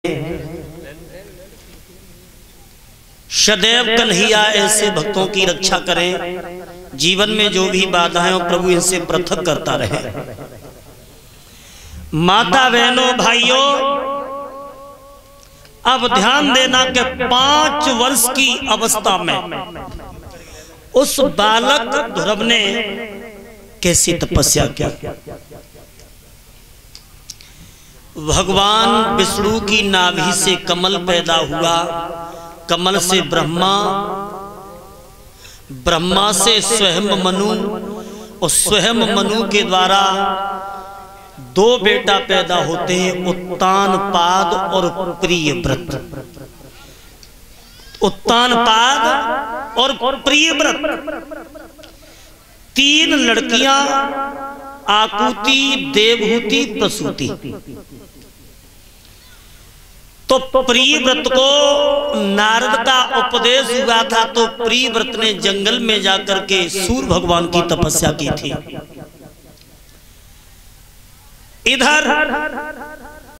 सदैव कन्हैया ऐसे भक्तों की रक्षा करें, जीवन में जो भी बाधाएं हो प्रभु इनसे पृथक करता रहे। माता बहनों भाइयों, अब ध्यान देना कि 5 वर्ष की अवस्था में उस बालक ध्रुव ने कैसी तपस्या की। भगवान विष्णु की नाभि से कमल पैदा हुआ, कमल से ब्रह्मा, ब्रह्मा से स्वयं मनु और स्वयं मनु के द्वारा 2 बेटा पैदा होते हैं, उत्तानपाद और प्रियव्रत। उत्तानपाद और प्रियव्रत 3 लड़कियां, आकुति, देवहूति, प्रसूति। तो प्रियव्रत को नारद का उपदेश हुआ था, तो प्रियव्रत ने जंगल में जाकर के सूर्य भगवान की तपस्या की थी। इधर